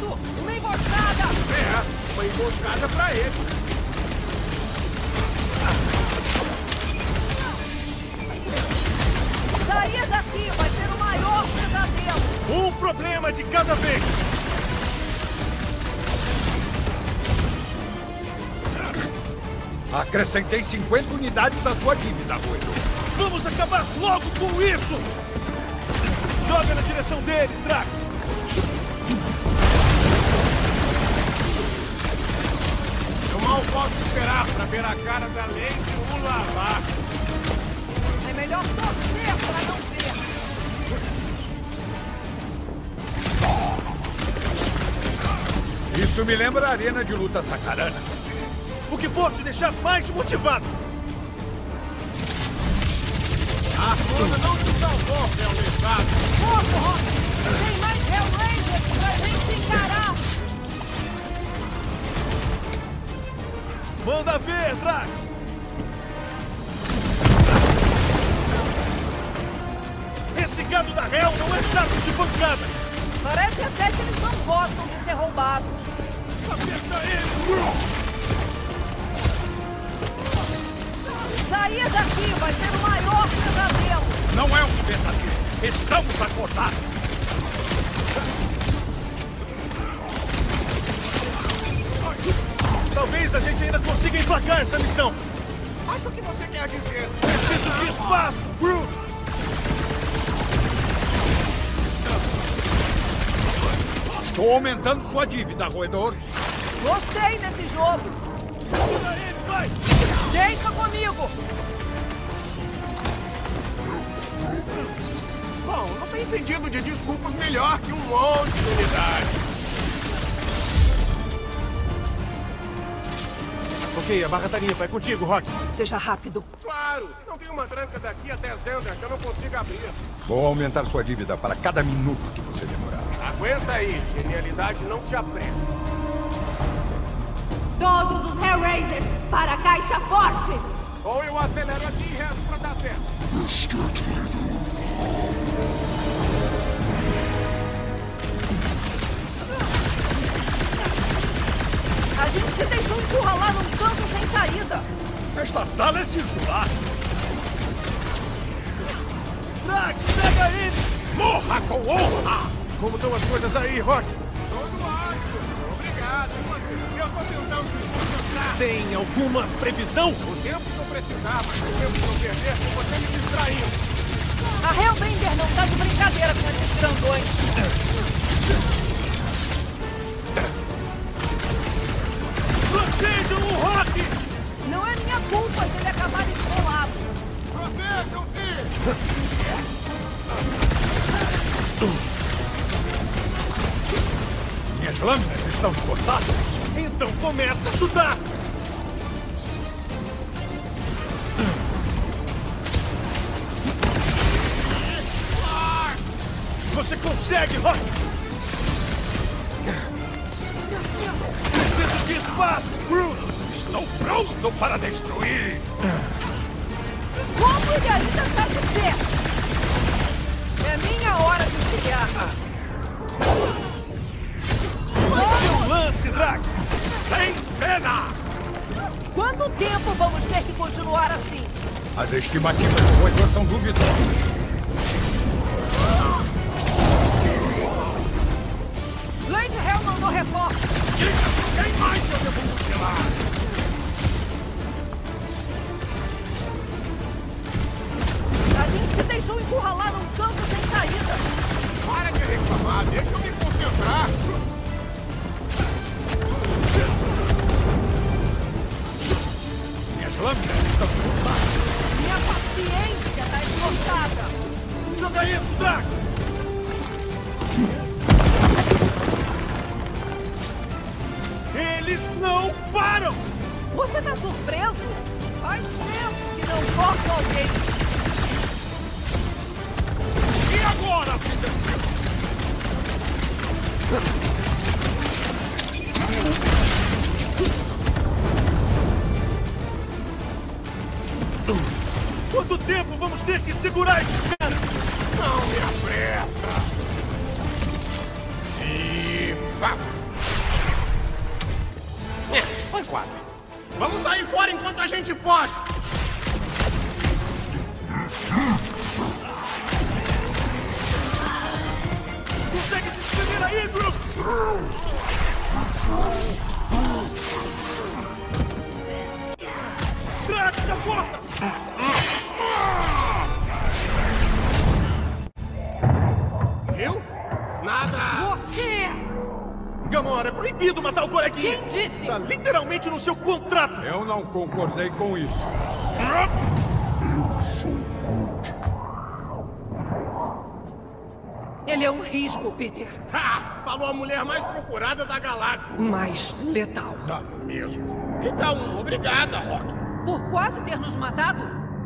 Cuidado! Uma emboscada! É, uma emboscada pra ele. Sair daqui vai ser o maior pesadelo! Um problema de cada vez! Acrescentei 50 unidades à sua dívida, roedor. Vamos acabar logo com isso! Joga na direção deles, Drax! Eu mal posso esperar pra ver a cara da Lady Ulala. É melhor torcer pra não ver. Isso me lembra a arena de luta sacarana. O que pode te deixar mais motivado? A Bruna não te salvou, meu lesado! Foco, Rock! Tem mais Hellraisers pra gente encarar! Manda ver, Drax! Esse gado da Hell não é chato de pancada! Parece até que eles não gostam de ser roubados. Aperta ele! Sair daqui vai ser o maior pesadelo! Não é um verdadeiro. Estamos acordados. Talvez a gente ainda consiga emplacar essa missão! Acho que você quer dizer... Preciso de espaço, Groot! Estou aumentando sua dívida, roedor. Gostei desse jogo! Tira ele, vai! Deixa comigo! Bom, não tem entendido de desculpas melhor que um monte de unidade. Ok, a barra tá limpa. É contigo, Rock. Seja rápido. Claro! Não tem uma tranca daqui até Zenda que eu não consigo abrir. Vou aumentar sua dívida para cada minuto que você demorar. Aguenta aí. Genialidade não se aprende. Todos os Hellraisers para a caixa forte! Ou eu acelero aqui e resto pra dar certo. A gente se deixou encurralar num canto sem saída. Esta sala é circular. Drax, pega ele! Morra com honra! Como estão as coisas aí, Rock? Tudo ótimo. Obrigado. Eu tô tentando me concentrar. Tem alguma previsão? O tempo que eu precisar, mas o tempo que eu perder com você me distraindo. A Hellbringer não tá de brincadeira com esses grandões. Protejam o Rock! Não é minha culpa se ele acabar esfolado. Protejam-se! Minhas lâminas estão cortadas. Então começa a chutar! Você consegue, Rock! Preciso de espaço, Groot! Estou pronto para destruir. Como ele ainda tá de pé? É minha hora de brilhar. Seu lance, Drax! Sem pena! Quanto tempo vamos ter que continuar assim? As estimativas do roedor são duvidosas. Lady Hell mandou reforço. Quem mais eu devo mutilar? A gente se deixou encurralar num campo sem saída. Para de reclamar, deixa eu me concentrar! Minhas lâminas estão cortadas. Minha paciência tá esgotada. Joga isso, Drax! Eles não param! Você tá surpreso? Faz tempo que não corto alguém. E agora, Peter? Quanto tempo vamos ter que segurar esses caras? Não me apressa! E... vá! Gamora, é proibido matar o coleguinha. Quem disse? Tá literalmente no seu contrato. Eu não concordei com isso. Eu sou Groot. Ele é um risco, Peter. Ha! Falou a mulher mais procurada da galáxia. Mas letal. Tá mesmo. Então, obrigada, Rock. Por quase ter nos matado?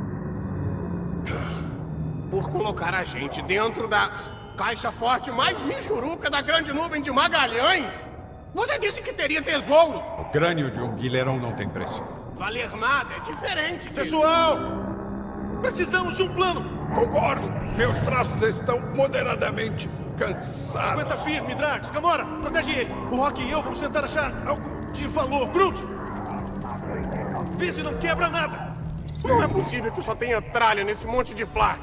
Por colocar a gente dentro da caixa forte mais michuruca da grande nuvem de Magalhães. Você disse que teria tesouros. O crânio de um guilherão não tem preço. Valer nada é diferente disso. Pessoal, precisamos de um plano. Concordo. Meus braços estão moderadamente cansados. Aguenta firme, Drax. Gamora, protege ele. O Rock e eu vamos tentar achar algo de valor. Groot! Vê se não quebra nada. Não é possível que só tenha tralha nesse monte de flak.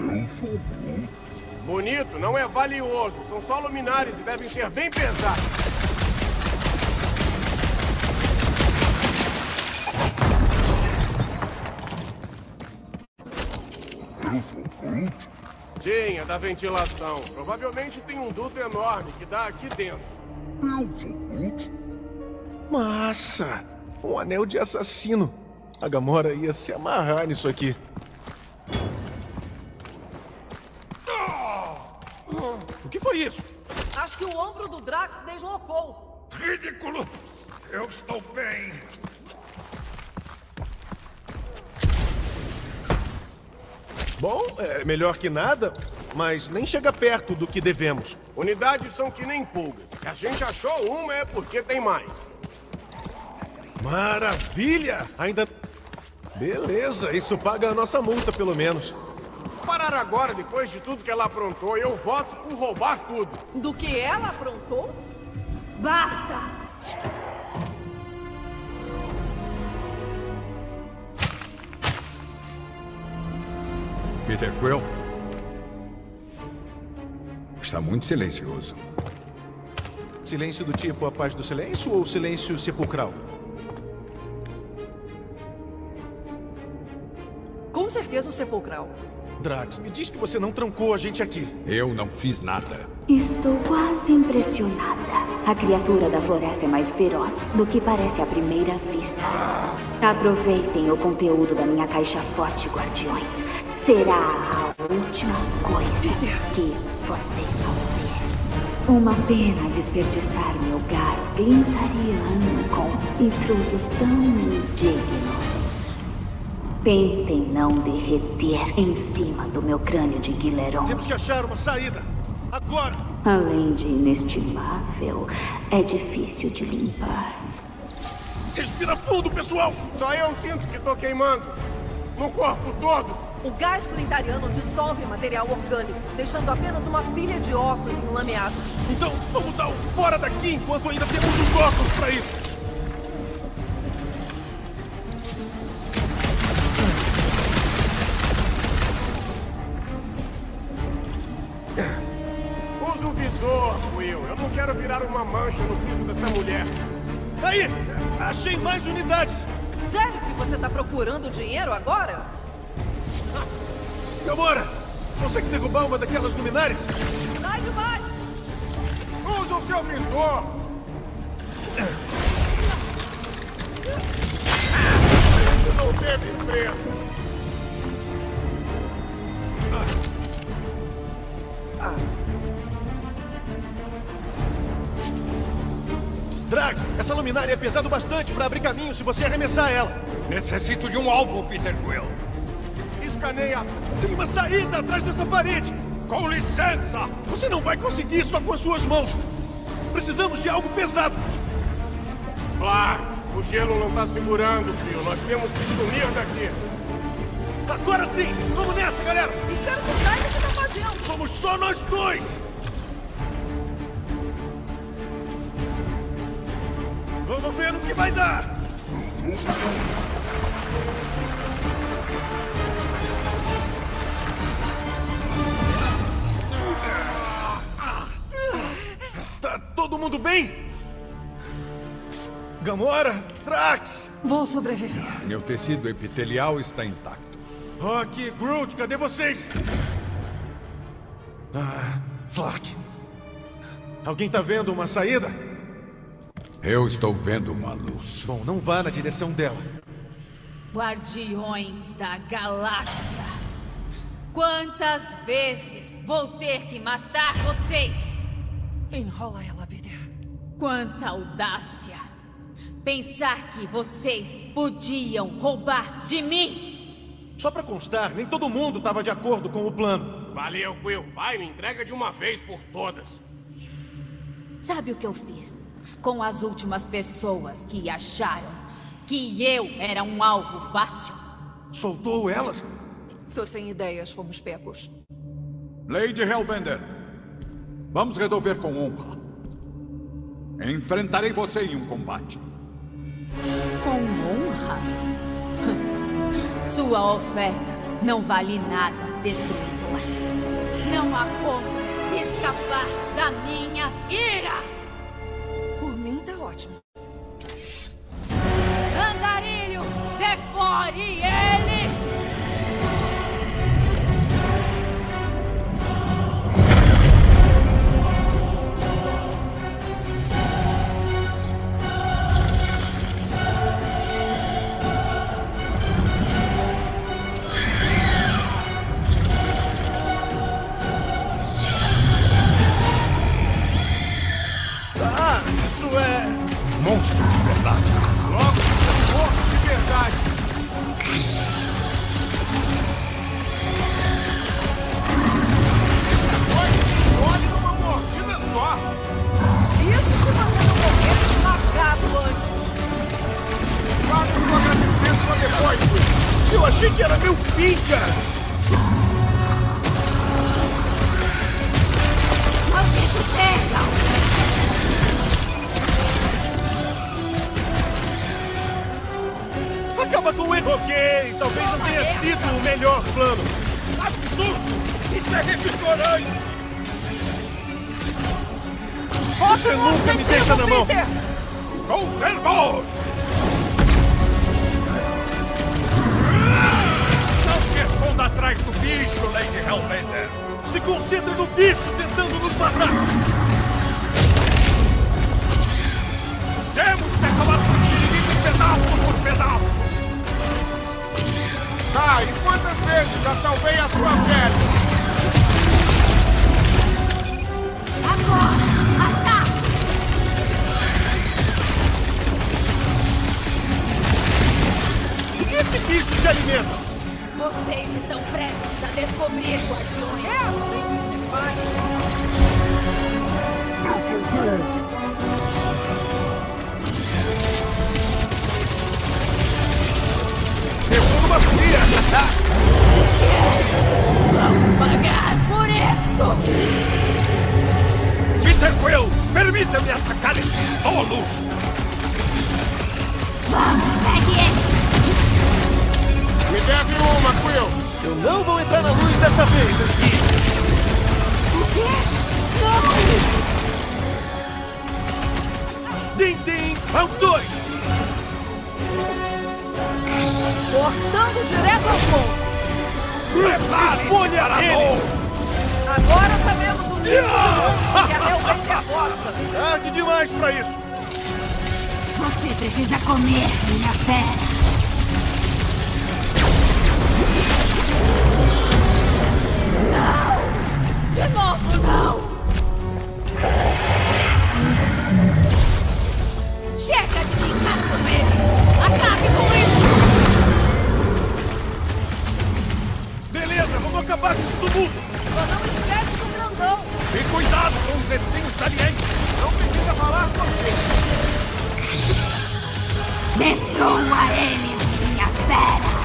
Bonito, não é valioso. São só luminares e devem ser bem pesados. Eu sou Groot. Sim, é da ventilação. Provavelmente tem um duto enorme que dá aqui dentro. Eu sou Groot. Massa! Um anel de assassino. A Gamora ia se amarrar nisso aqui. O que foi isso? Acho que o ombro do Drax deslocou. Ridículo. Eu estou bem. Bom, é melhor que nada, mas nem chega perto do que devemos. Unidades são que nem pulgas. Se a gente achou uma, é porque tem mais. Maravilha! Ainda... Beleza, isso paga a nossa multa, pelo menos. Parar agora, depois de tudo que ela aprontou, eu voto por roubar tudo. Do que ela aprontou? Basta! Peter Quill? Está muito silencioso. Silêncio do tipo a paz do silêncio ou silêncio sepulcral? Com certeza o sepulcral. Drax, me diz que você não trancou a gente aqui. Eu não fiz nada. Estou quase impressionada. A criatura da floresta é mais feroz do que parece à primeira vista. Aproveitem o conteúdo da minha caixa forte, guardiões. Será a última coisa que vocês vão ver. Uma pena desperdiçar meu gás glintariano com intrusos tão indignos. Tentem não derreter em cima do meu crânio de Guilherón. Temos que achar uma saída. Agora! Além de inestimável, é difícil de limpar. Respira fundo, pessoal! Só eu sinto que tô queimando. No corpo todo. O gás glintariano dissolve material orgânico, deixando apenas uma pilha de ossos enlameados. Então, vamos dar um fora daqui enquanto ainda temos os ossos pra isso. Usa o visor, Will. Eu não quero virar uma mancha no piso dessa mulher. Aí! Achei mais unidades! Sério que você tá procurando dinheiro agora? Gamora! Consegue derrubar uma daquelas luminárias? Sai de baixo! Usa o seu visor. Isso não teve preço. Drax, essa luminária é pesado bastante pra abrir caminho se você arremessar ela. Necessito de um alvo, Peter Quill. Escaneia. Tem uma saída atrás dessa parede. Com licença! Você não vai conseguir só com as suas mãos. Precisamos de algo pesado. Flá, o gelo não tá segurando, filho. Nós temos que sumir daqui. Agora sim! Vamos nessa, galera! Espero que saiba o que tá fazendo! Somos só nós dois! Vamos ver no que vai dar! Tá todo mundo bem? Gamora, Drax! Vou sobreviver. Meu tecido epitelial está intacto. Rock, Groot, cadê vocês? Flak. Alguém tá vendo uma saída? Eu estou vendo uma luz. Bom, não vá na direção dela. Guardiões da Galáxia. Quantas vezes vou ter que matar vocês? Enrola ela, Peter. Quanta audácia! Pensar que vocês podiam roubar de mim! Só pra constar, nem todo mundo estava de acordo com o plano. Valeu, Quill. Vai, me entrega de uma vez por todas. Sabe o que eu fiz com as últimas pessoas que acharam que eu era um alvo fácil? Soltou elas? Tô sem ideias, fomos pegos. Lady Hellbender, vamos resolver com honra. Enfrentarei você em um combate. Com honra? Sua oferta não vale nada, destruidor. Não há como escapar da minha ira! Por mim, tá ótimo. Andarilho, devore ele! Isso é... Monstro de verdade. Logo, um monstro de verdade. Olhe numa mordida só. Isso se você não morrer esmagado antes. Guarda o seu agradecimento pra depois, Quill. Eu achei que era meu fim, cara! Maldito seja! Acaba com ele! Ok, talvez não tenha sido o melhor plano. Absurdo! Isso é revigorante! Você nunca me deixa na mão! Peter! Thunderbolt! Não se esconda atrás do bicho, Lady Hellbender! Se concentre no bicho tentando nos matar! Temos que acabar com esse inimigo pedaço por pedaço! Tá, e quantas vezes já salvei a sua pele? Agora! Ataque! Do que esse bicho se alimenta? Vocês estão prestes a descobrir, guardiões! É assim que se faz. Pegou numa fria! Vão pagar por isso! Peter Quill, permita-me atacar esse tolo! Pegue ele! Me deve uma, Quill! Eu não vou entrar na luz dessa vez aqui! O quê? Não! Din, din! Round 2! Cortando direto ao ponto. Escolha ele! Agora sabemos um tipo de monstro que a Hellbender gosta. Tarde demais pra isso! Você precisa comer, minha fera! Não! De novo, não! Chega de brincar com ele! Acabe com isso! Beleza, vamos acabar com isso tudo! Só não esquece do grandão. E cuidado com os espinhos salientes! Não precisa falar por quê! Destrua eles, minha fera!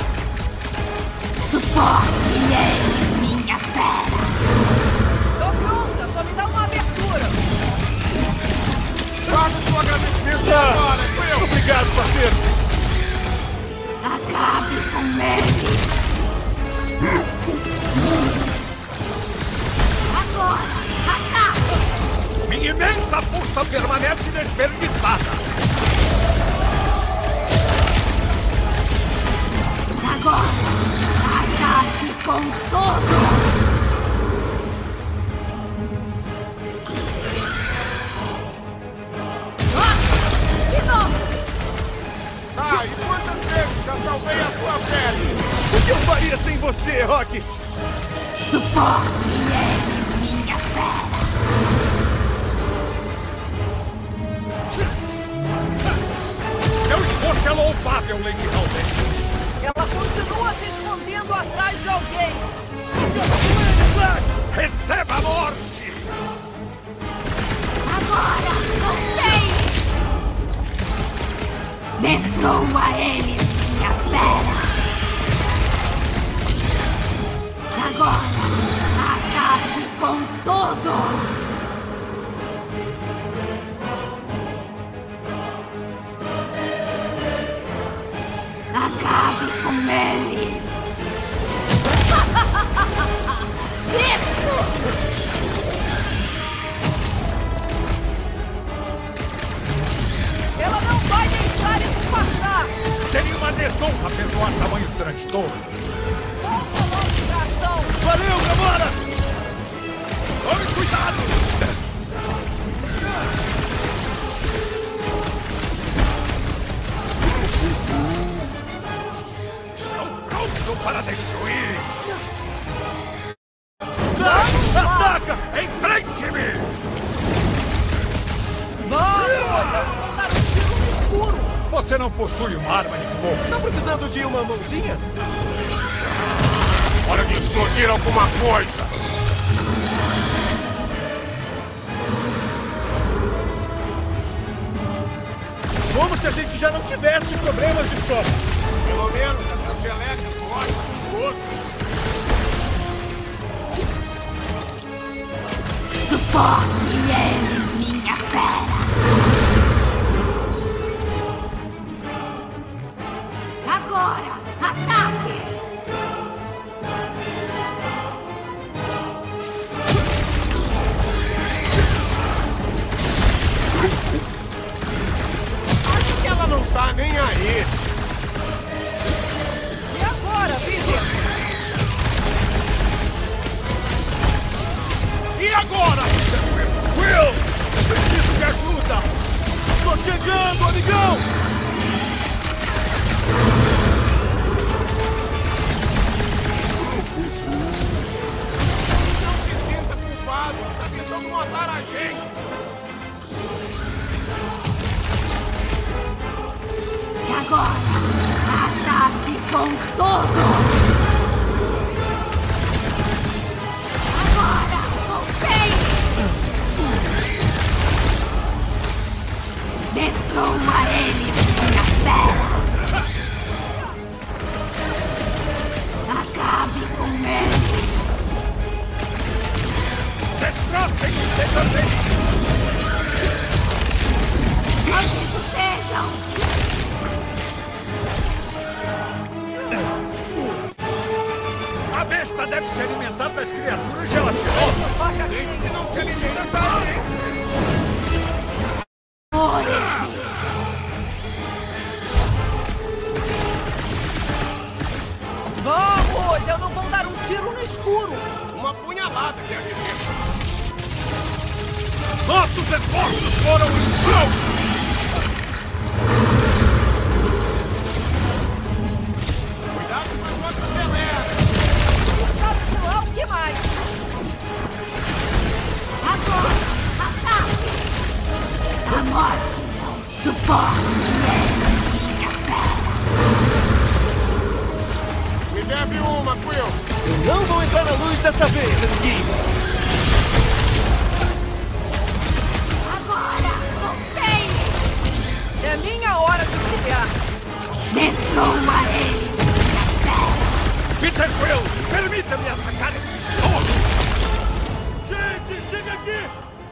Sufoque eles, minha fera! Tô pronta, só me dá uma abertura. Faça o seu agradecimento agora, Quill! Obrigado, parceiro! Acabe com eles! Agora! Ataque! Minha imensa força permanece desperdiçada! Agora! Acabe com tudo! Destrua eles, minha fera! Agora, ataque com tudo! Acabe com eles! Isso! Ela não vai deixar isso passar! Seria uma desonra perdoar tamanho transtorno. Vou colocar pra ação! Valeu, Gamora! Tome cuidado! Estou pronto para destruir! Ataca! Enfrente-me! Vamos! Eu vou dar um tiro no escuro! Você não possui uma arma de fogo. Tá precisando de uma mãozinha? Hora de explodir alguma coisa! Como se a gente já não tivesse problemas de sobra. Pelo menos essa geleca forte do outro. Sufoque eles, minha fera! Agora, ataque! Acho que ela não tá nem aí. E agora, Peter? E agora? Will! Preciso de ajuda! Tô chegando, amigão! Não se sinta culpado! Tá tentando matar a gente! E agora, ataque com tudo! Agora, voltei! Destrua eles, minha fera! Acabe com eles! Destrocem! Destrocem! Malditos sejam! A besta deve se alimentar das criaturas gelatinosas! Faca Desde que não se alimenta da gente! Vamos! Eu não vou dar um tiro no escuro! Uma punhalada, quer dizer. Nossos esforços foram em vão! Cuidado com as outras geleras! E sabe-se lá o que mais? Agora, ataque! A morte não suporte eles, minha fera! Me deve uma, Quill! Eu não vou entrar na luz dessa vez, amiguinho! Agora, voltei! É minha hora de brilhar! Destrua eles, minha fera! Peter Quill, permita-me atacar esse estômago! Gente, chega aqui!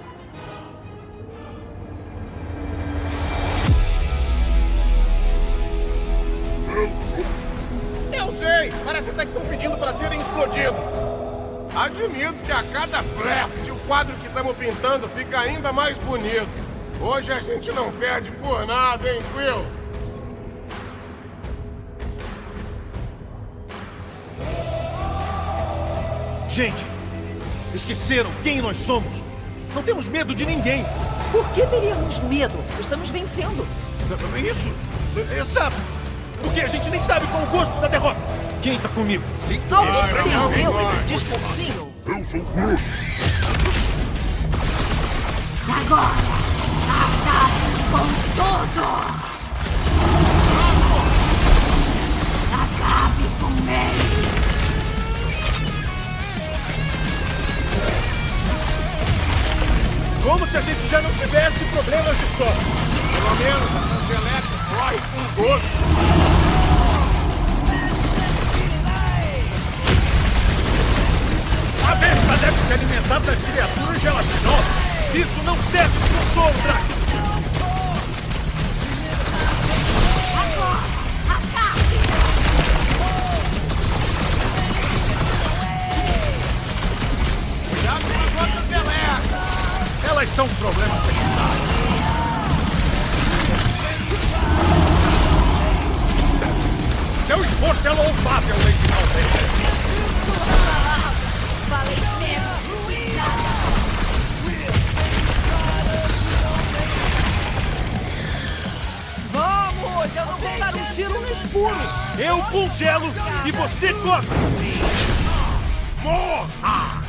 Eu sei! Parece até que estão pedindo para serem explodidos! Admito que a cada draft o quadro que estamos pintando fica ainda mais bonito. Hoje a gente não perde por nada, hein, Quill? Gente, esqueceram quem nós somos. Não temos medo de ninguém. Por que teríamos medo? Estamos vencendo. Isso? Exato. Porque a gente nem sabe qual o gosto da derrota. Quem tá comigo? Sim. Alguém entendeu esse discursinho? Eu sou Groot! Agora, ataque com tudo! Acabe com eles! Como se a gente já não tivesse problemas de sobra. Pelo menos essas elétricas correm com gosto. A besta deve se alimentar das criaturas gelatinosas. Isso não serve de consolo, Drax. Cuidado com as outras elétricas. Elas são um problema secundário. Seu esforço é louvável, Lady Malvern. Falei mesmo. Vamos! Eu não vou dar um tiro no escuro! Eu congelo e você corta! Morra!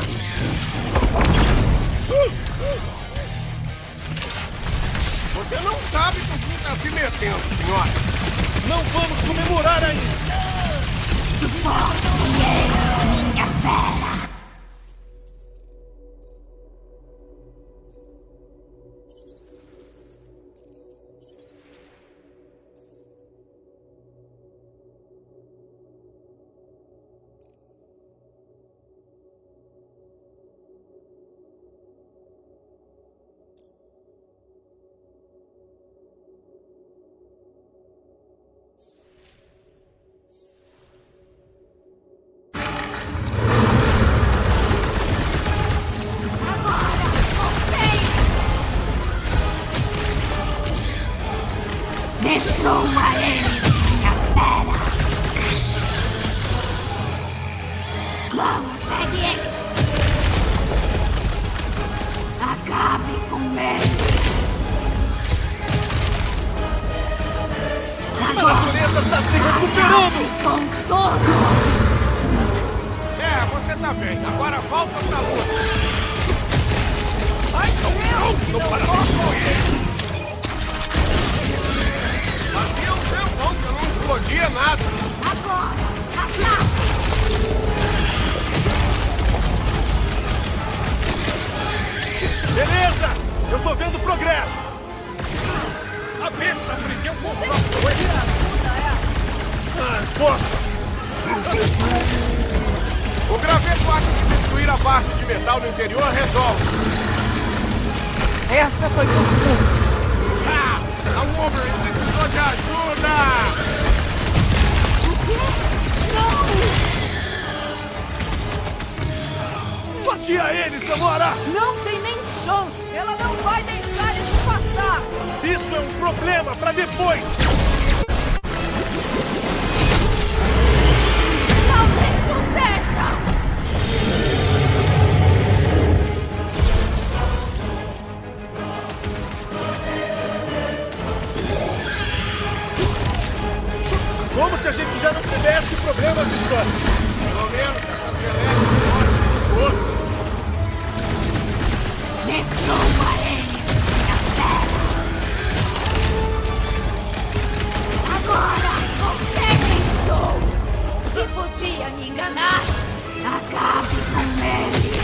Você não sabe com quem está se metendo, senhora. Não vamos comemorar ainda! Suporte minha fera! Destrua eles, minha fera! Vamos, pegue eles! Acabe com eles! A natureza está se recuperando! Com tudo! É, você tá bem. Agora volta pra luta. Ai, Não para de correr! Fazia um tempão que eu não explodia nada. Agora! Ataque! Beleza! Eu tô vendo progresso! A besta aprendeu com o próprio erro! Ah, bosta! O graveto acha que destruir a parte de metal no interior resolve. essa foi tudo. Ah! A Wolverine precisou de ajuda! Fatia eles, Gamora! Não tem nem chance. Ela não vai deixar isso passar. Isso é um problema pra depois! Talvez não seja! Como se a gente já não tivesse problemas de sorte! Pelo menos essas elétricas podem ser Destrua eles, minha fera! Agora, você pensou Que podia me enganar? acabe com eles!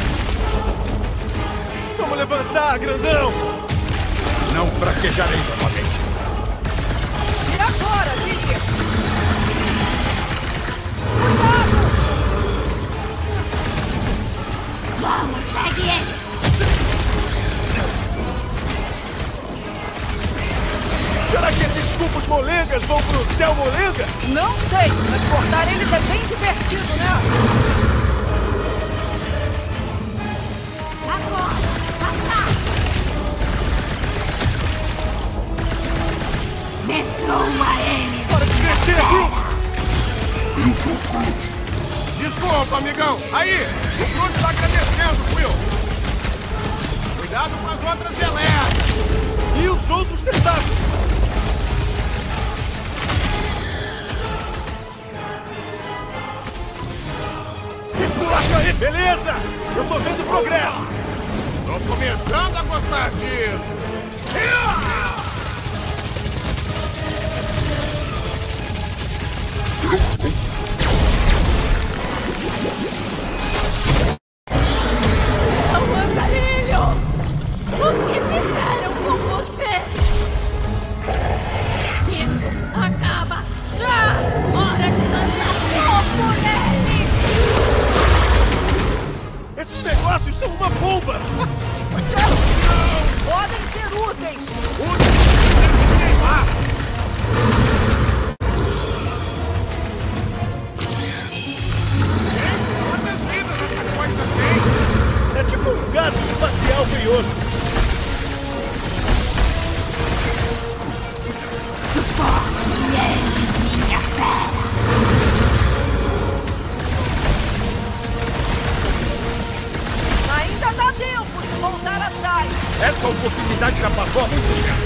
Vamos levantar, grandão! Não fraquejarei novamente. E agora, Vicky? Vamos, pegue eles! Será que esses cubos molengas vão pro céu molenga? Não sei, mas cortar eles é bem divertido, né? Agora, ataque! Destrua eles! Para de crescer, Groot! Desculpa, amigão. Aí, o Groot tá agradecendo, Quill. Cuidado com as outras elétricas. E os outros tentáculos! Esculacha aí, beleza? Eu tô vendo progresso! Tô começando a gostar disso. Andarilho! O que fizeram com você? negócios são uma bomba! Podem ser úteis! Quantas vidas essa coisa tem? É tipo um gato espacial feioso. Ainda dá tempo de voltar atrás! Essa oportunidade já passou há muito tempo.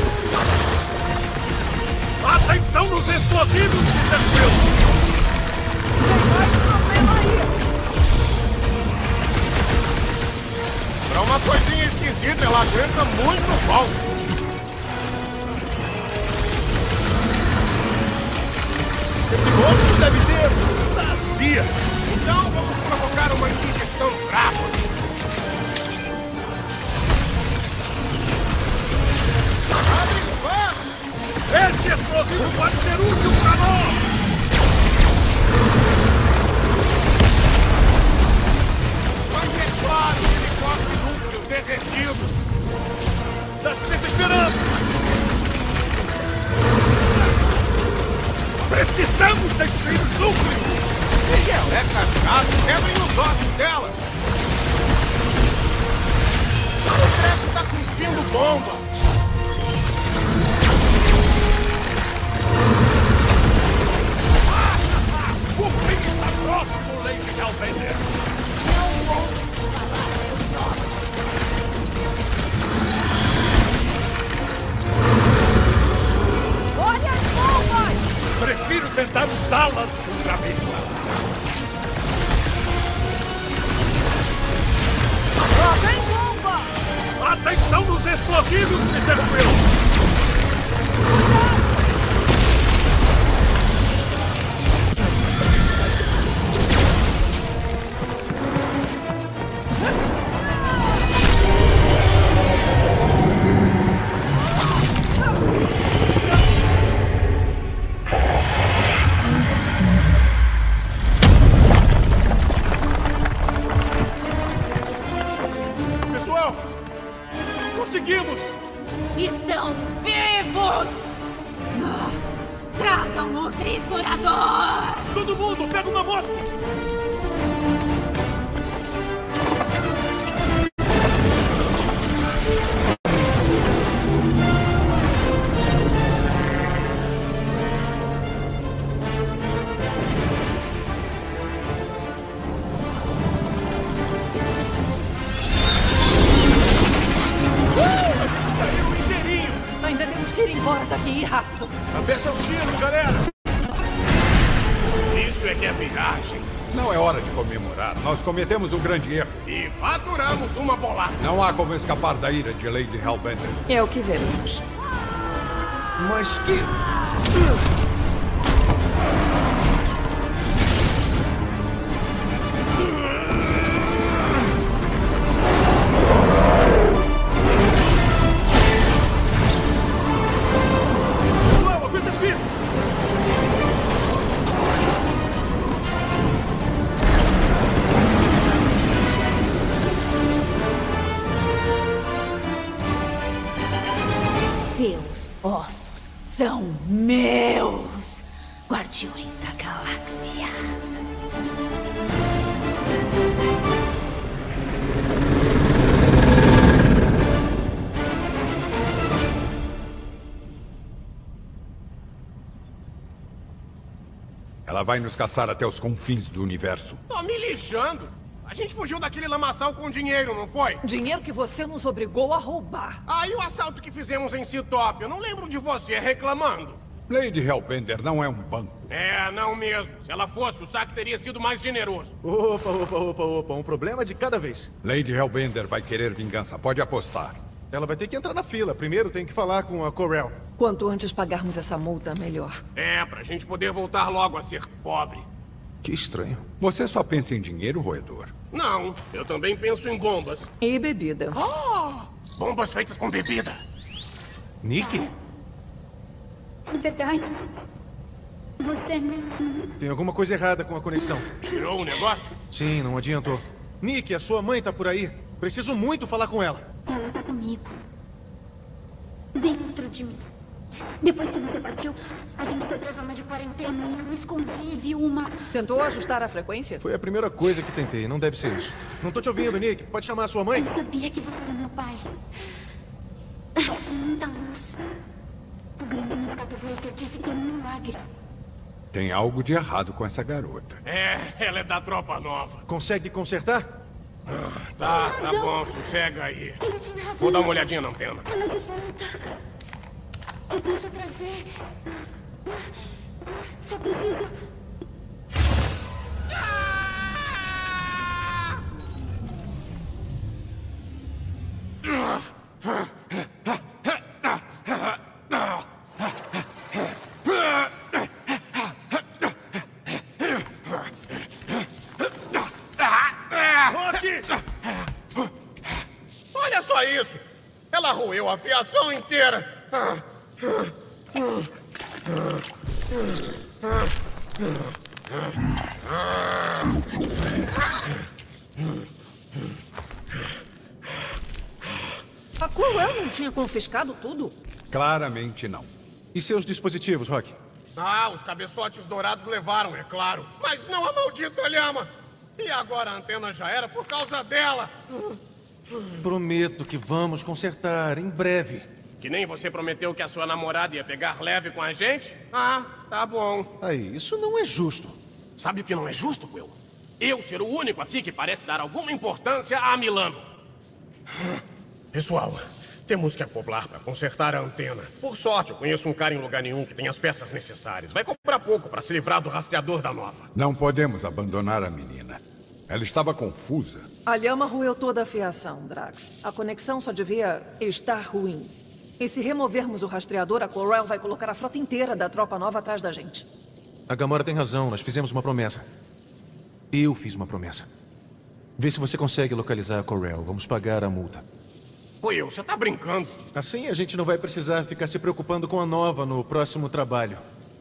Atenção nos explosivos, Mr. Quill! Tem mais problema aí! Pra uma coisinha esquisita, ela aguenta muito mal. Esse monstro deve ter azia. Então vamos provocar uma indigestão brava. Abre o bar! Esse explosivo pode ser útil pra nós! Mas é claro que ele cobre núcleos derretidos. Tá se desesperando. Precisamos destruir os núcleos! Miguel, é cachado, quebrem os ossos dela. O treco tá cuspindo bomba. O fim está próximo, Lady Hellbender! Olha as bombas! Prefiro tentar usá-las contra mim. Lá vem bomba! Atenção nos explosivos, Mr. Quill! Pessoal, conseguimos! Estão vivos! Tragam o triturador! Todo mundo, pega uma moto! Saiu inteirinho! Ainda temos que ir embora daqui rápido. Aperta o tiro, galera! Isso é que é viagem. Não é hora de comemorar. Nós cometemos um grande erro. E faturamos uma bolada. Não há como escapar da ira de Lady Hellbender. É o que veremos. Mas que... Pessoal, aguenta firme! Seus ossos são meus, Guardiões da Galáxia. Ela vai nos caçar até os confins do universo. Tô me lixando. A gente fugiu daquele lamaçal com dinheiro, não foi? Dinheiro que você nos obrigou a roubar. Aí o assalto que fizemos em Citop, eu não lembro de você reclamando. Lady Hellbender não é um banco. É, não mesmo. Se ela fosse, o saque teria sido mais generoso. Opa. Um problema de cada vez. Lady Hellbender vai querer vingança, pode apostar. Ela vai ter que entrar na fila. Primeiro tem que falar com a Corel. Quanto antes pagarmos essa multa, melhor. É, pra gente poder voltar logo a ser pobre. Que estranho. Você só pensa em dinheiro, roedor? Não, eu também penso em bombas. E bebida. Bombas feitas com bebida. Nick? Verdade. Você... Tem alguma coisa errada com a conexão. Tirou o negócio? Sim, não adiantou. Nick, a sua mãe tá por aí. Preciso muito falar com ela. Ela tá comigo. Dentro de mim. Depois que você partiu, a gente foi pra zona de quarentena e eu me escondi e vi uma... Tentou ajustar a frequência? Foi a primeira coisa que tentei, não deve ser isso. Não tô te ouvindo, Nick. Pode chamar a sua mãe? Eu sabia que você era meu pai. Muita luz. O grande unificador Breaker disse que era um milagre. Tem algo de errado com essa garota. Ela é da tropa nova. Consegue consertar? Tá bom, sossega aí. Ele tinha razão. Vou dar uma olhadinha na antena. Ela é de volta. Eu posso trazer. Só preciso... Olha só isso! Ela roeu a fiação inteira! A Corel não tinha confiscado tudo? Claramente não. E seus dispositivos, Rock? Os cabeçotes dourados levaram, é claro. Mas não a maldita lhama! E agora a antena já era por causa dela! Prometo que vamos consertar em breve. Que nem você prometeu que a sua namorada ia pegar leve com a gente? Tá bom. Aí, isso não é justo. Sabe o que não é justo, Will? Eu ser o único aqui que parece dar alguma importância a Milano. Pessoal, temos que acoplar para consertar a antena. Por sorte, eu conheço um cara em lugar nenhum que tem as peças necessárias. Vai cobrar pouco para se livrar do rastreador da nova. Não podemos abandonar a menina. Ela estava confusa. A lhama roeu toda a fiação, Drax. A conexão só devia estar ruim. E se removermos o rastreador, a Corel vai colocar a frota inteira da tropa nova atrás da gente. A Gamora tem razão, nós fizemos uma promessa. Eu fiz uma promessa. Vê se você consegue localizar a Corel. Vamos pagar a multa. Will, você tá brincando? Assim a gente não vai precisar ficar se preocupando com a nova no próximo trabalho.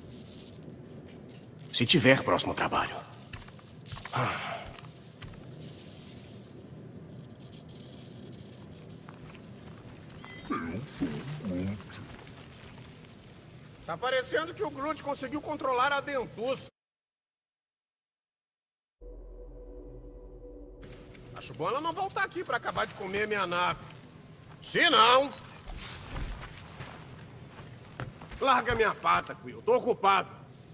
Se tiver próximo trabalho. Tá parecendo que o Groot conseguiu controlar a Dentuça. Acho bom ela não voltar aqui pra acabar de comer minha nave. Se não... Larga minha pata, Quill. Tô ocupado.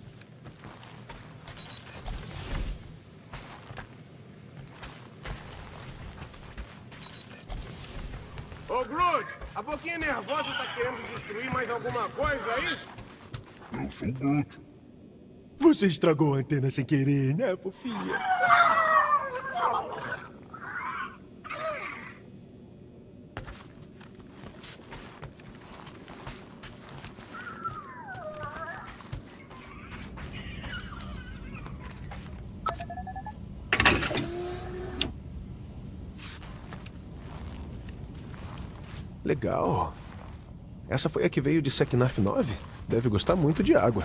Ô, Groot, a boquinha nervosa tá querendo destruir mais alguma coisa aí? Eu sou o Groot. Você estragou a antena sem querer, né, fofinha? Legal. Essa foi a que veio de Seknarf 9? Deve gostar muito de água.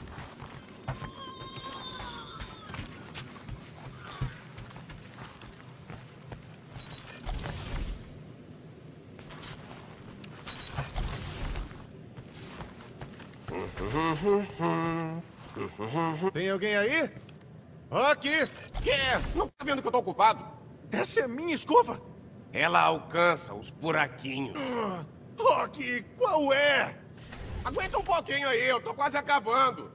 Tem alguém aí? Rock! Não tá vendo que eu tô ocupado? Essa é a minha escova! Ela alcança os buraquinhos. Rock, qual é? Aguenta um pouquinho aí, eu tô quase acabando.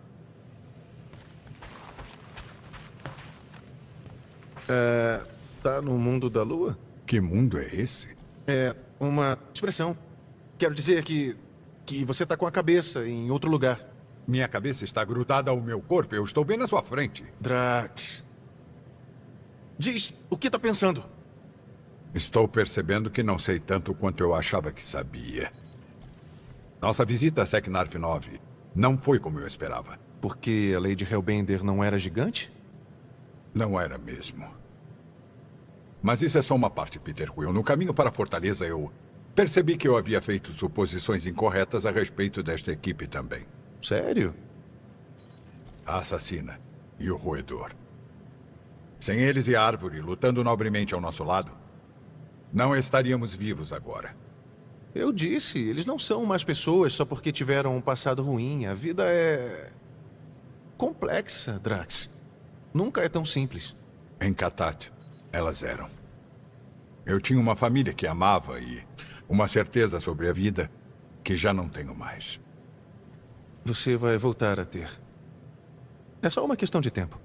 Tá no mundo da lua? Que mundo é esse? É uma expressão. Quero dizer que você tá com a cabeça em outro lugar. Minha cabeça está grudada ao meu corpo. Eu estou bem na sua frente. Drax. Diz, o que tá pensando? Estou percebendo que não sei tanto quanto eu achava que sabia. Nossa visita a Seknarf 9 não foi como eu esperava. Porque a Lady Hellbender não era gigante? Não era mesmo. Mas isso é só uma parte, Peter Quill. No caminho para a Fortaleza, eu percebi que eu havia feito suposições incorretas a respeito desta equipe também. Sério? A assassina e o roedor. Sem eles e a árvore lutando nobremente ao nosso lado, não estaríamos vivos agora. Eu disse, eles não são más pessoas só porque tiveram um passado ruim. A vida é complexa, Drax. Nunca é tão simples. Em Katat, elas eram. Eu tinha uma família que amava e uma certeza sobre a vida que já não tenho mais. Você vai voltar a ter. É só uma questão de tempo.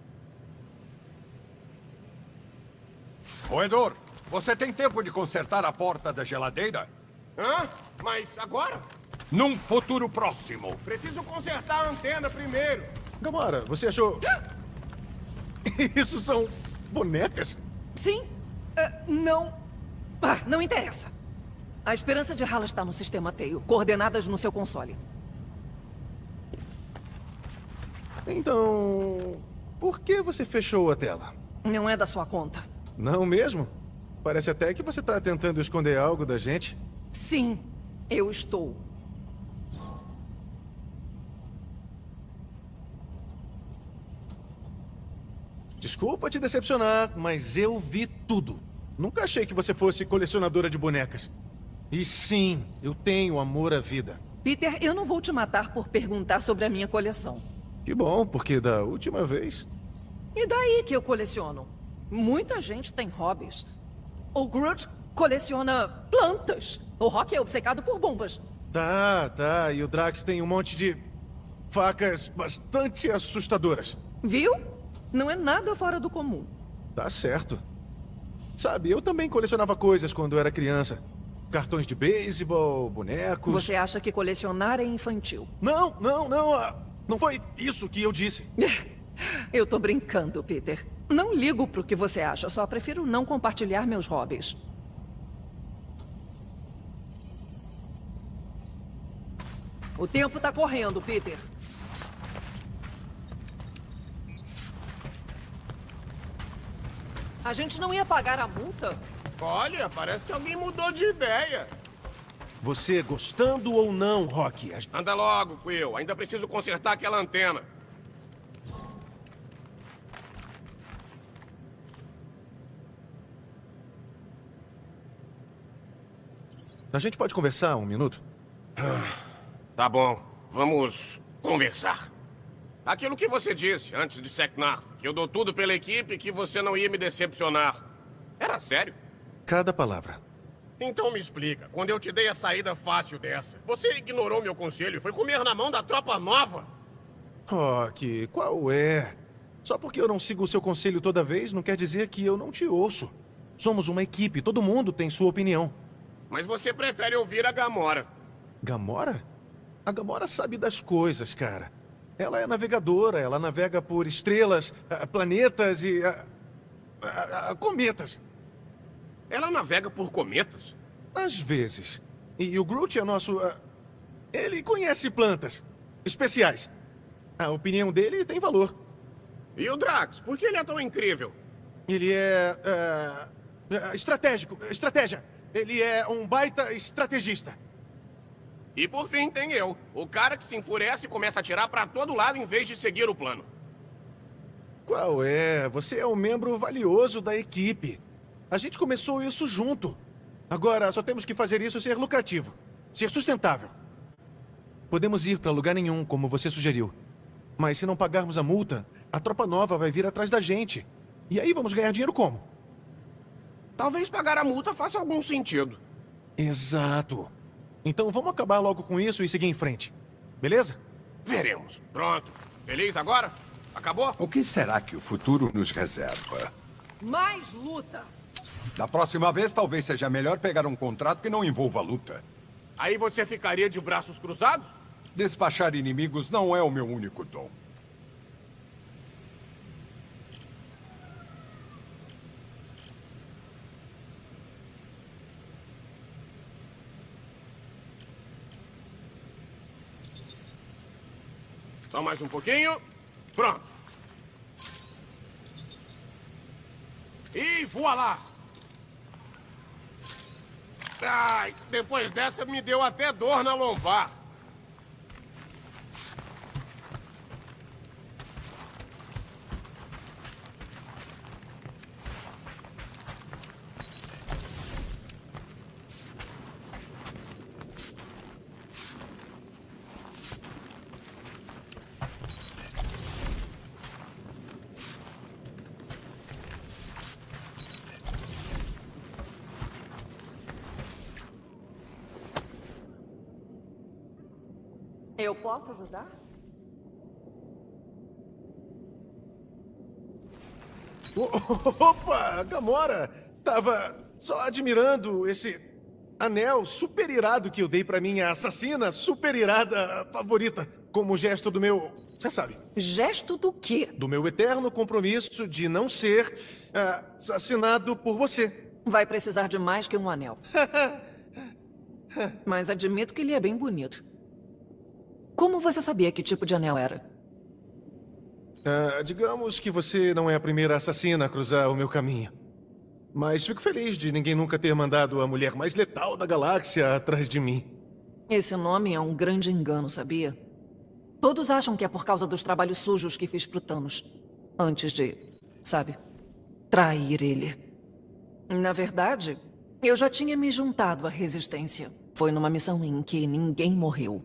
Roedor, você tem tempo de consertar a porta da geladeira? Hã? Mas agora? Num futuro próximo. Preciso consertar a antena primeiro. Gamora, você achou... Isso são bonecas? Sim. Não... não interessa. A esperança de Hala está no sistema Tail, coordenadas no seu console. Então... por que você fechou a tela? Não é da sua conta. Não mesmo? Parece até que você está tentando esconder algo da gente. Sim, eu estou. Desculpa te decepcionar, mas eu vi tudo. Nunca achei que você fosse colecionadora de bonecas. E sim, eu tenho amor à vida. Peter, eu não vou te matar por perguntar sobre a minha coleção. Que bom, porque da última vez... E daí que eu coleciono? Muita gente tem hobbies. O Groot coleciona plantas. O Rock é obcecado por bombas. Tá. E o Drax tem um monte de facas bastante assustadoras. Viu? Não é nada fora do comum. Tá certo. Sabe, eu também colecionava coisas quando era criança. Cartões de beisebol, bonecos... Você acha que colecionar é infantil? Não. Não foi isso que eu disse. Eu tô brincando, Peter. Não ligo pro que você acha, só prefiro não compartilhar meus hobbies. O tempo tá correndo, Peter. A gente não ia pagar a multa? Olha, parece que alguém mudou de ideia. Você gostando ou não, Rock? Anda logo, Quill. Ainda preciso consertar aquela antena. A gente pode conversar um minuto? Tá bom. Vamos conversar. Aquilo que você disse antes de Seknarf, que eu dou tudo pela equipe e que você não ia me decepcionar. Era sério? Cada palavra. Então me explica, quando eu te dei a saída fácil dessa, você ignorou meu conselho e foi comer na mão da tropa nova? Rock, qual é? Só porque eu não sigo o seu conselho toda vez, não quer dizer que eu não te ouço. Somos uma equipe, todo mundo tem sua opinião. Mas você prefere ouvir a Gamora. Gamora? A Gamora sabe das coisas, cara. Ela é navegadora, ela navega por estrelas, planetas e... cometas. Ela navega por cometas? Às vezes. E o Groot é nosso... ele conhece plantas especiais. A opinião dele tem valor. E o Drax? Por que ele é tão incrível? Ele é... estratégia. Ele é um baita estrategista. E por fim tem eu, o cara que se enfurece e começa a atirar pra todo lado em vez de seguir o plano. Qual é? Você é um membro valioso da equipe. A gente começou isso junto. Agora, só temos que fazer isso ser lucrativo. Ser sustentável. Podemos ir pra lugar nenhum, como você sugeriu. Mas se não pagarmos a multa, a tropa nova vai vir atrás da gente. E aí vamos ganhar dinheiro como? Talvez pagar a multa faça algum sentido. Exato. Então vamos acabar logo com isso e seguir em frente. Beleza? Veremos. Pronto. Feliz agora? Acabou? O que será que o futuro nos reserva? Mais luta! Da próxima vez, talvez seja melhor pegar um contrato que não envolva luta. Aí você ficaria de braços cruzados? Despachar inimigos não é o meu único dom. Só mais um pouquinho. Pronto. E voa lá! Ai, depois dessa me deu até dor na lombar. Eu posso ajudar? Opa, Gamora! Tava só admirando esse anel super irado que eu dei pra minha assassina super irada favorita. Como gesto do meu... Você sabe. Gesto do quê? Do meu eterno compromisso de não ser assassinado por você. Vai precisar de mais que um anel. Mas admito que ele é bem bonito. Como você sabia que tipo de anel era? Digamos que você não é a primeira assassina a cruzar o meu caminho. Mas fico feliz de ninguém nunca ter mandado a mulher mais letal da galáxia atrás de mim. Esse nome é um grande engano, sabia? Todos acham que é por causa dos trabalhos sujos que fiz pro Thanos. Antes de, sabe, trair ele. Na verdade, eu já tinha me juntado à Resistência. Foi numa missão em que ninguém morreu.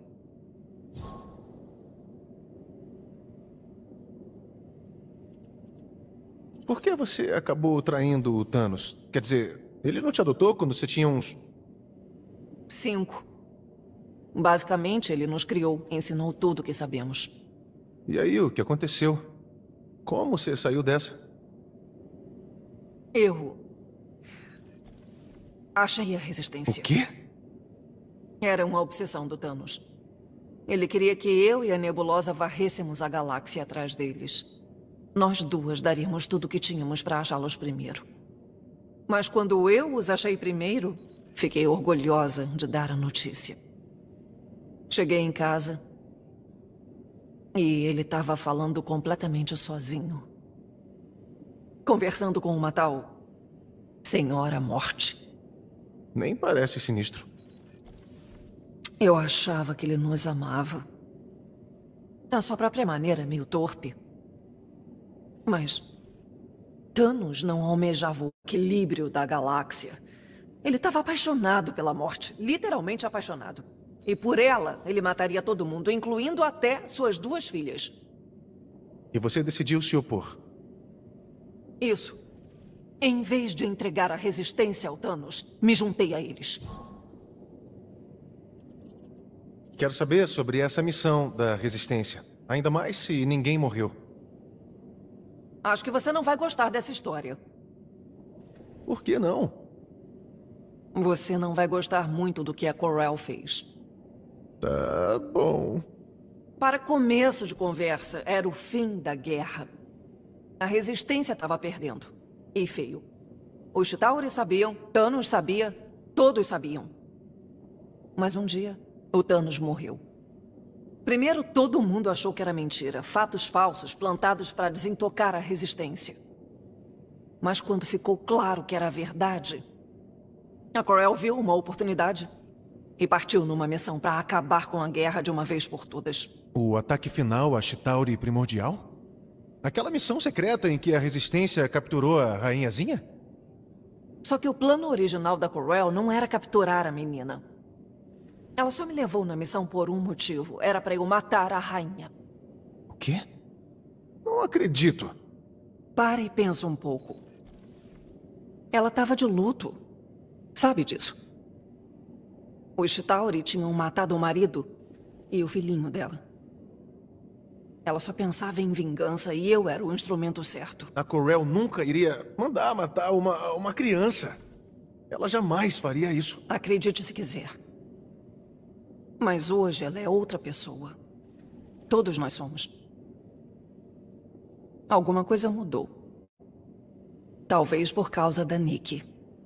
Por que você acabou traindo o Thanos? Quer dizer, ele não te adotou quando você tinha uns... 5. Basicamente, ele nos criou, ensinou tudo o que sabemos. E aí, o que aconteceu? Como você saiu dessa? Eu achei a Resistência. O quê? Era uma obsessão do Thanos. Ele queria que eu e a Nebulosa varrêssemos a galáxia atrás deles. Nós duas daríamos tudo o que tínhamos para achá-los primeiro. Mas quando eu os achei primeiro, fiquei orgulhosa de dar a notícia. Cheguei em casa e ele estava falando completamente sozinho. Conversando com uma tal Senhora Morte. Nem parece sinistro. Eu achava que ele nos amava. A sua própria maneira, meio torpe. Mas Thanos não almejava o equilíbrio da galáxia. Ele estava apaixonado pela morte, literalmente apaixonado. E por ela, ele mataria todo mundo, incluindo até suas 2 filhas. E você decidiu se opor? Isso. Em vez de entregar a resistência ao Thanos, me juntei a eles. Quero saber sobre essa missão da Resistência. Ainda mais se ninguém morreu. Acho que você não vai gostar dessa história. Por que não? Você não vai gostar muito do que a Ko-Rel fez. Tá bom. Para começo de conversa, era o fim da guerra. A Resistência estava perdendo. E feio. Os Chitauri sabiam, Thanos sabia, todos sabiam. Mas um dia, o Thanos morreu. Primeiro, todo mundo achou que era mentira. Fatos falsos plantados para desintocar a Resistência. Mas quando ficou claro que era verdade, a Ko-Rel viu uma oportunidade e partiu numa missão para acabar com a guerra de uma vez por todas. O ataque final a Chitauri Primordial? Aquela missão secreta em que a Resistência capturou a Rainhazinha? Só que o plano original da Ko-Rel não era capturar a menina. Ela só me levou na missão por um motivo. Era para eu matar a rainha. O quê? Não acredito. Para e pensa um pouco. Ela estava de luto. Sabe disso? Os Chitauri tinham matado o marido e o filhinho dela. Ela só pensava em vingança e eu era o instrumento certo. A Ko-Rel nunca iria mandar matar uma criança. Ela jamais faria isso. Acredite se quiser. Mas hoje ela é outra pessoa. Todos nós somos. Alguma coisa mudou. Talvez por causa da Nikki.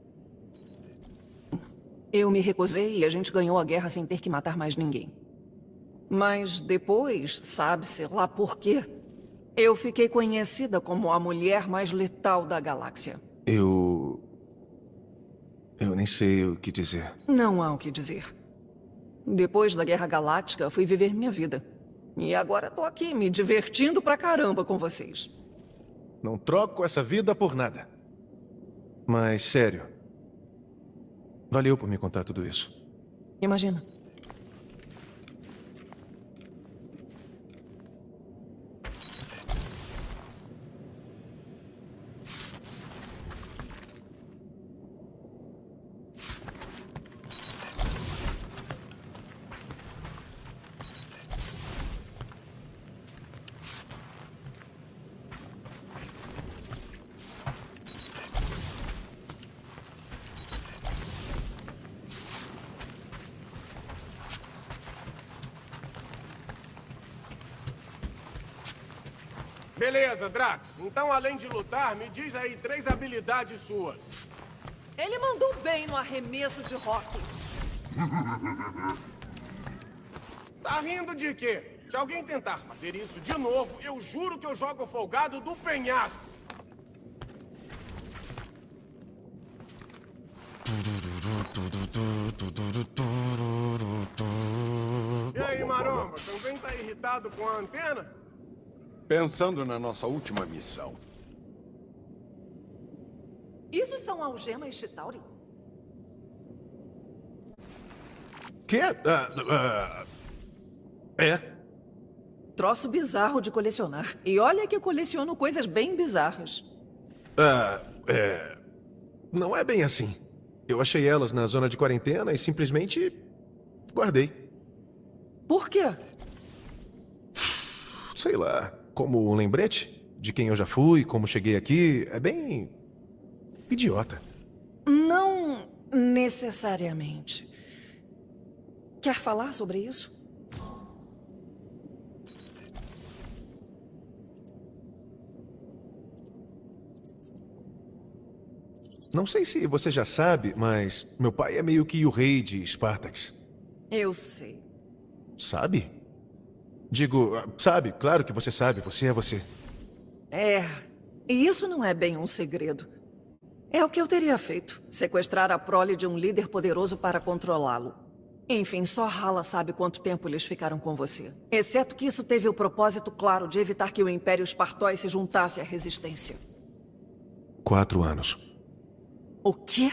Eu me recusei e a gente ganhou a guerra sem ter que matar mais ninguém. Mas depois, sabe-se lá por quê, eu fiquei conhecida como a mulher mais letal da galáxia. Eu nem sei o que dizer. Não há o que dizer. Depois da Guerra Galáctica, fui viver minha vida. E agora tô aqui, me divertindo pra caramba com vocês. Não troco essa vida por nada. Mas, sério. Valeu por me contar tudo isso. Imagina. Beleza, Drax. Então, além de lutar, me diz aí 3 habilidades suas. Ele mandou bem no arremesso de rock. Tá rindo de quê? Se alguém tentar fazer isso de novo, eu juro que eu jogo o folgado do penhasco. E aí, Maromba, também tá irritado com a antena? Pensando na nossa última missão. Isso são algemas Chitauri? Quê? É. Troço bizarro de colecionar. E olha que eu coleciono coisas bem bizarras. Não é bem assim. Eu achei elas na zona de quarentena e simplesmente guardei. Por quê? Sei lá, como um lembrete de quem eu já fui, como cheguei aqui. É bem idiota. Não necessariamente. Quer falar sobre isso? Não sei se você já sabe, mas meu pai é meio que o rei de Spartax. Eu sei. Sabe? Digo, sabe, claro que você sabe, você é você. E isso não é bem um segredo. É o que eu teria feito. Sequestrar a prole de um líder poderoso para controlá-lo. Enfim, só Hala sabe quanto tempo eles ficaram com você. Exceto que isso teve o propósito claro de evitar que o Império Espartói se juntasse à Resistência. 4 anos. O quê?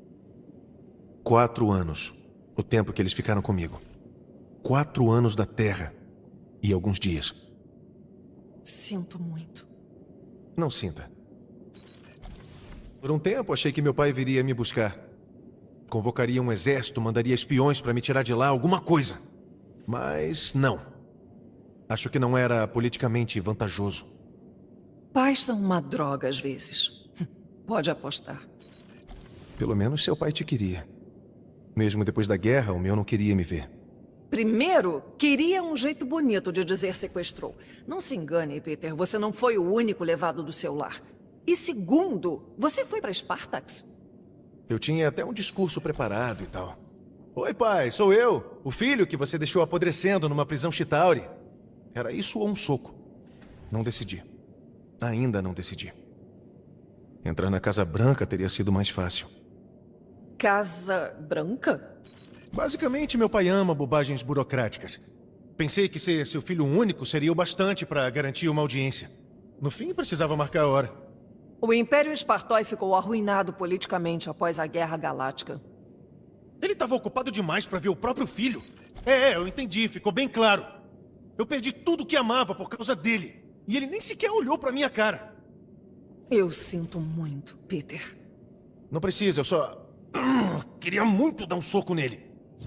4 anos. O tempo que eles ficaram comigo. 4 anos da Terra. E alguns dias. Sinto muito. Não sinta. Por um tempo, achei que meu pai viria me buscar. Convocaria um exército, mandaria espiões para me tirar de lá, alguma coisa. Mas não. Acho que não era politicamente vantajoso. Pais são uma droga às vezes. Pode apostar. Pelo menos seu pai te queria. Mesmo depois da guerra, o meu não queria me ver. Primeiro, queria um jeito bonito de dizer sequestrou. Não se engane, Peter, você não foi o único levado do seu lar. E segundo, você foi para Spartax? Eu tinha até um discurso preparado e tal. Oi, pai, sou eu, o filho que você deixou apodrecendo numa prisão Chitauri. Era isso ou um soco? Não decidi. Ainda não decidi. Entrar na Casa Branca teria sido mais fácil. Casa Branca? Basicamente, meu pai ama bobagens burocráticas. Pensei que ser seu filho único seria o bastante para garantir uma audiência. No fim, precisava marcar a hora. O Império Espartói ficou arruinado politicamente após a Guerra Galáctica. Ele estava ocupado demais para ver o próprio filho. Eu entendi, ficou bem claro. Eu perdi tudo que amava por causa dele. E ele nem sequer olhou para minha cara. Eu sinto muito, Peter. Não precisa, eu só... queria muito dar um soco nele.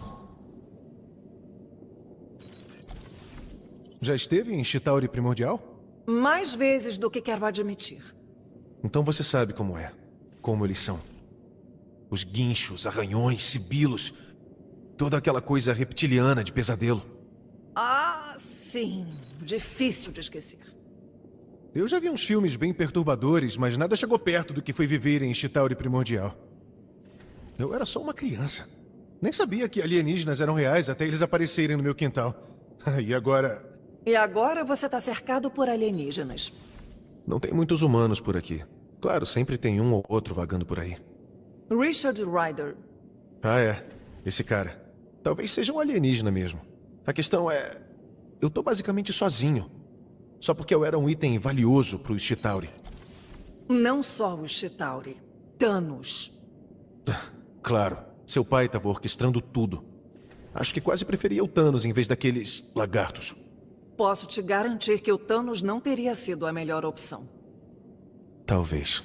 Já esteve em Chitauri Primordial? Mais vezes do que quero admitir. Então você sabe como é. Como eles são. Os guinchos, arranhões, sibilos. Toda aquela coisa reptiliana de pesadelo. Ah, sim. Difícil de esquecer. Eu já vi uns filmes bem perturbadores, mas nada chegou perto do que foi viver em Chitauri Primordial. Eu era só uma criança. Nem sabia que alienígenas eram reais até eles aparecerem no meu quintal. E agora... E agora você está cercado por alienígenas. Não tem muitos humanos por aqui. Claro, sempre tem um ou outro vagando por aí. Richard Ryder. Ah, é. Esse cara. Talvez seja um alienígena mesmo. A questão é... eu tô basicamente sozinho. Só porque eu era um item valioso pro Chitauri. Não só o Chitauri. Thanos. Claro. Seu pai estava orquestrando tudo. Acho que quase preferia o Thanos em vez daqueles lagartos. Posso te garantir que o Thanos não teria sido a melhor opção. Talvez.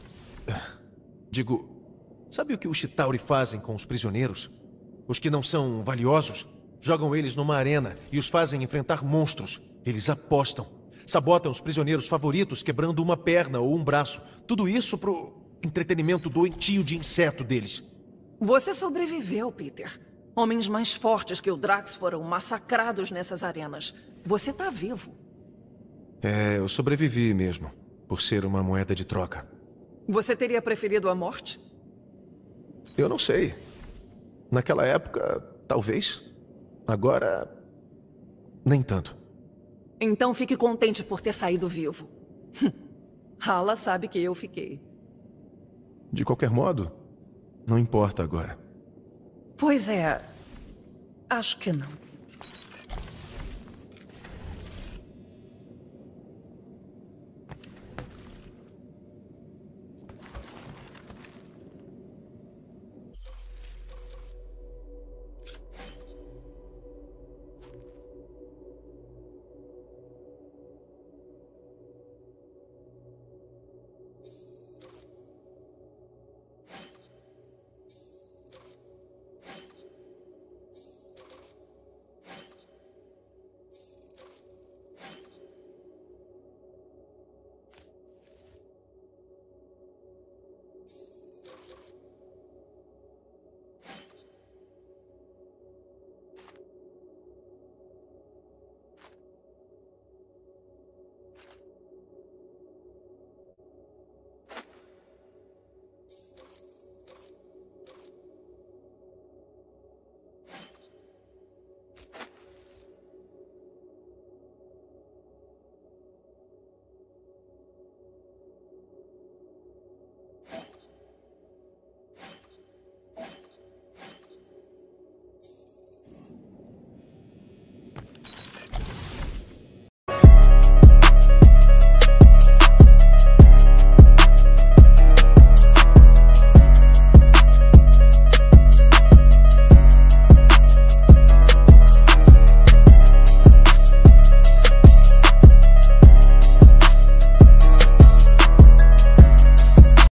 Digo, sabe o que os Chitauri fazem com os prisioneiros? Os que não são valiosos? Jogam eles numa arena e os fazem enfrentar monstros. Eles apostam. Sabotam os prisioneiros favoritos, quebrando uma perna ou um braço. Tudo isso pro entretenimento doentio de inseto deles. Você sobreviveu, Peter. Homens mais fortes que o Drax foram massacrados nessas arenas. Você tá vivo. Eu sobrevivi mesmo, por ser uma moeda de troca. Você teria preferido a morte? Eu não sei. Naquela época, talvez. Agora, nem tanto. Então fique contente por ter saído vivo. Hala sabe que eu fiquei. De qualquer modo, não importa agora. Pois é, acho que não.